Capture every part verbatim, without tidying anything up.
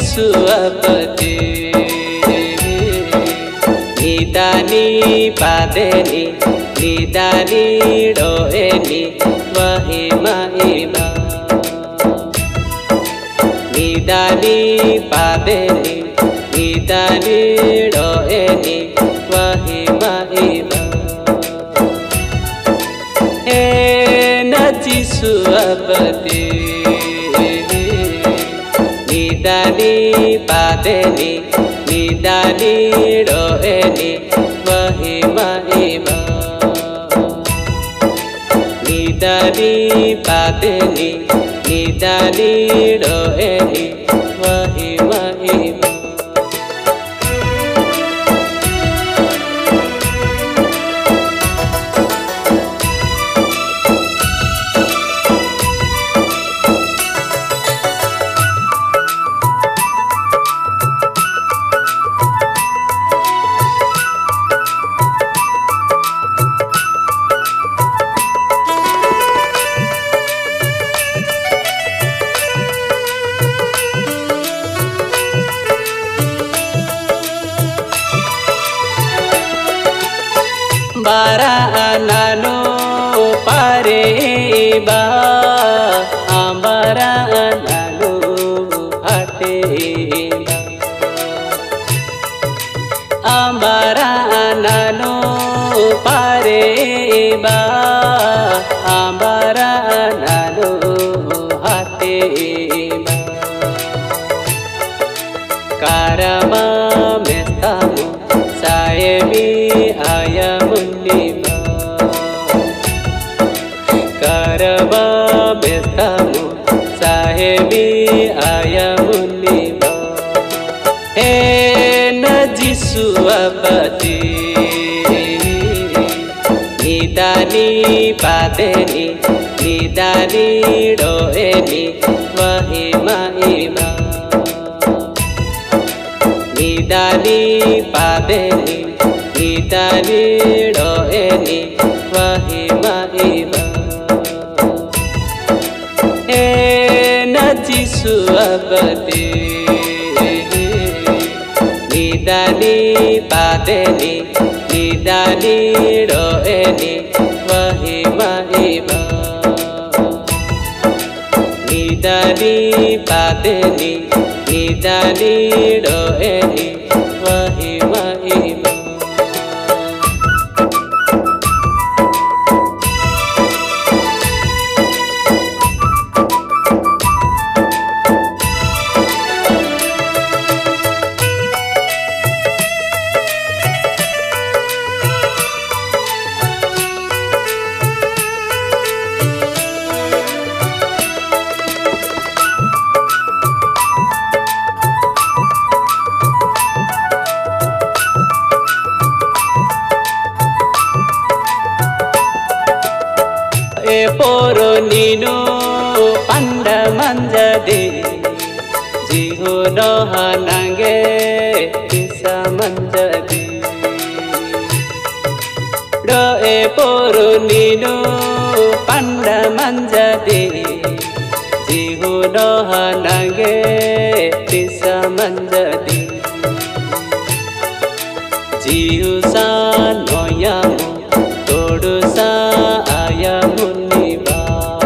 suapati nidani padeni nidani doeni wahima ima nidani padeni nidani doeni wahima ima e naji suapati nidani padeni nidani doeni wahima ima nidani padeni nidani doeni wahima ima bara anano pareba ambara anano hateba ambara anano pareba ambara anano hateba karama mestamu saemi ayamunima karama mestamu saemi ayamunima e naji suapati nidani padeni nidani doeni wahima ima nidani padeni nidani doeni wahima ima e naji suapati nidani padeni nidani doeni wahima ima nidani padeni nidani doeni wahima ima e poro nino panda manjade jihono hanange bisa manjade do e poro nino panda manjade jihono hanange bisa manjade jihu sa noyamu todu sa ayamunima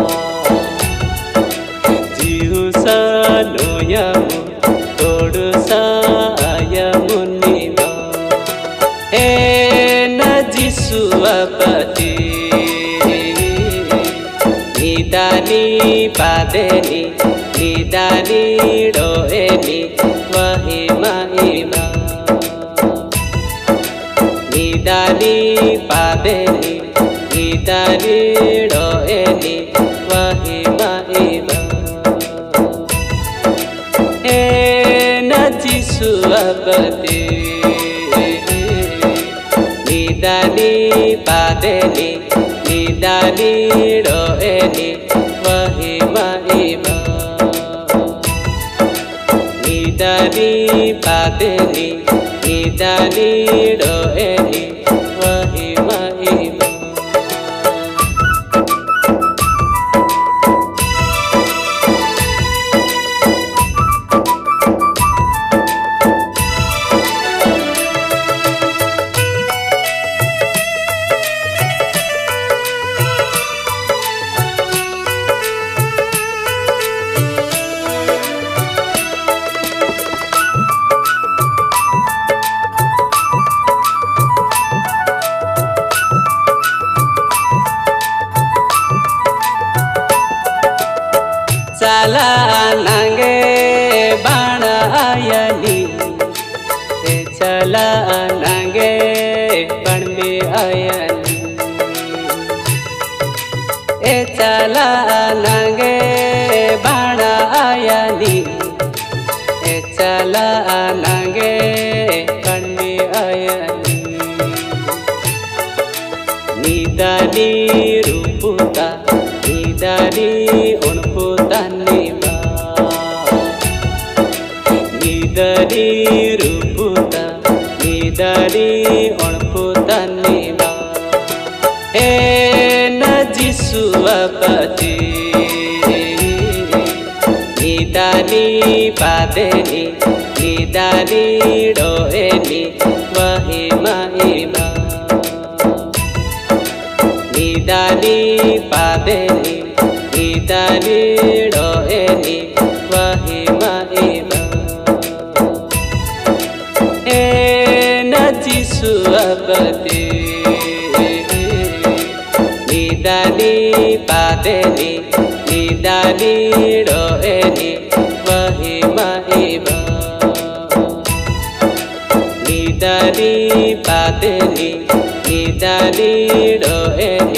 jihu sa noyamu todu sa ayamunima e naji suapati nidani padeni nidani doeni wahima ima nidani padeni nidani doeni wahima ima e naji suapati nidani padeni nidani doeni wahima ima nidani padeni nidani doeni wahima ima चला नंगे बाणायनी ए चला नंगे पण में आयनी ए चला नंगे बाणायनी ए चला नंगे पण में आयनी निदानी रूपुता निदानी उनपुता निबा निदानी रूपुता निदानी उनपुता निबा ए नजिसु अपती निदानी पादेनी निदानी डोएनी वही महिमा निदानी पादेनी निदानी डोएनी वही महिमा ए नजिसु अपती निदानी पादेनी निदानी डोएनी वही महिमा निदानी पादेनी निदानी डोएनी